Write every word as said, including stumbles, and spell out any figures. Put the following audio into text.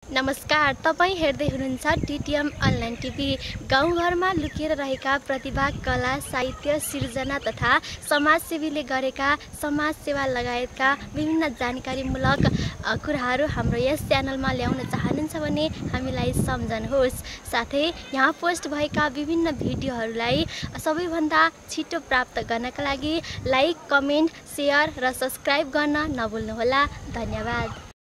नमस्कार, तपाईँ हेर्दै हुनुहुन्छ टिटिएम अनलाइन टिभी। गाउँघरमा लुकिएर रहेका प्रतिभा, कला, साहित्य, सिर्जना तथा समाजसेवीले गरेका समाजसेवा लगायतका विभिन्न जानकारीमूलक कुराहरू हाम्रो यस च्यानलमा ल्याउन चाहनुहुन्छ भने हामीलाई सम्झनुहोस्। साथै यहाँ पोस्ट भएका विभिन्न भिडियोहरूलाई सबैभन्दा छिटो प्राप्त गर्नका लागि लाइक, कमेन्ट, सेयर र सब्स्क्राइब गर्न नभुल्नुहोला। धन्यवाद।